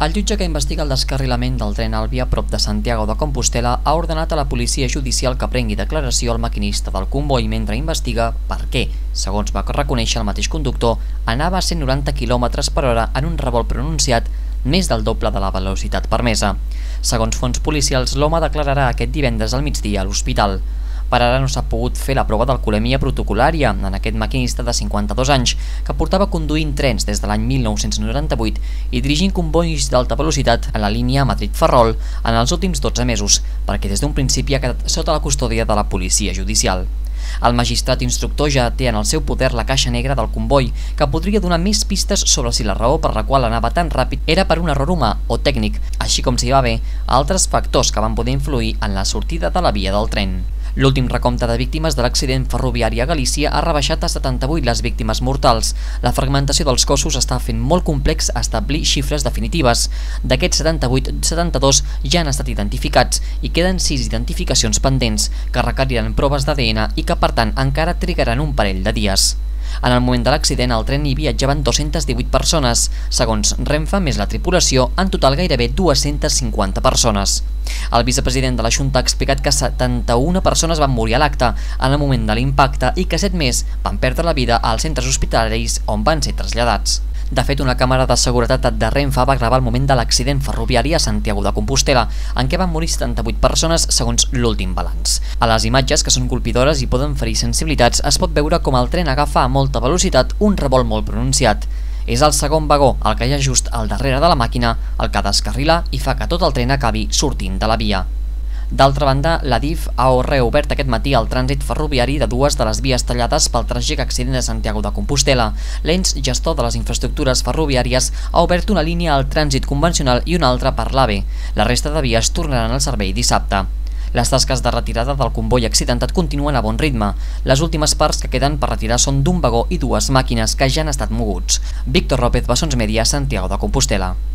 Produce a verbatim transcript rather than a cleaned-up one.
El jutge que investiga el descarrilament del tren Àlvia prop de Santiago de Compostel·la ha ordenat a la policia judicial que prengui declaració al maquinista del comboi mentre investiga per què, segons va reconèixer el mateix conductor, anava a cent noranta quilòmetres per hora en un revolt pronunciat més del doble de la velocitat permesa. Segons fonts policials, l'home declararà aquest divendres al migdia a l'hospital. Per ara no s'ha pogut fer la prova d'alcoholèmia protocolària en aquest maquinista de cinquanta-dos anys que portava conduint trens des de l'any mil nou-cents noranta-vuit i dirigint convois d'alta velocitat a la línia Madrid-Ferrol en els últims dotze mesos, perquè des d'un principi ha quedat sota la custòdia de la policia judicial. El magistrat instructor ja té en el seu poder la caixa negra del comboi, que podria donar més pistes sobre si la raó per la qual anava tan ràpid era per un error humà o tècnic, així com si hi va haver altres factors que van poder influir en la sortida de la via del tren. L'últim recompte de víctimes de l'accident ferroviari a Galícia ha rebaixat a setanta-vuit les víctimes mortals. La fragmentació dels cossos està fent molt complex establir xifres definitives. D'aquests setanta-vuit, setanta-dos ja han estat identificats i queden sis identificacions pendents que requeriran proves d'A D N i que per tant encara trigaran un parell de dies. En el moment de l'accident al tren hi viatjaven dues-centes divuit persones. Segons Renfe, més la tripulació, en total gairebé dues-centes cinquanta persones. El vicepresident de la Junta ha explicat que setanta-una persones van morir a l'acte en el moment de l'impacte i que set més van perdre la vida als centres hospitalaris on van ser traslladats. De fet, una càmera de seguretat de Renfe va gravar el moment de l'accident ferroviari a Santiago de Compostel·la, en què van morir setanta-vuit persones segons l'últim balanç. A les imatges, que són colpidores i poden ferir sensibilitats, es pot veure com el tren agafa a molta velocitat un revolt molt pronunciat. És el segon vagó, el que hi ha just al darrere de la màquina, el que descarrila i fa que tot el tren acabi sortint de la via. D'altra banda, la D I F ha reobert aquest matí el trànsit ferroviari de dues de les vies tallades pel tràgic accident de Santiago de Compostel·la. L'ens gestor de les infraestructures ferroviàries ha obert una línia al trànsit convencional i una altra per l'A V E. La resta de vies tornaran al servei dissabte. Les tasques de retirada del comboi accidentat continuen a bon ritme. Les últimes parts que queden per retirar són d'un vagó i dues màquines que ja han estat moguts. Víctor López, Bessons Media, Santiago de Compostel·la.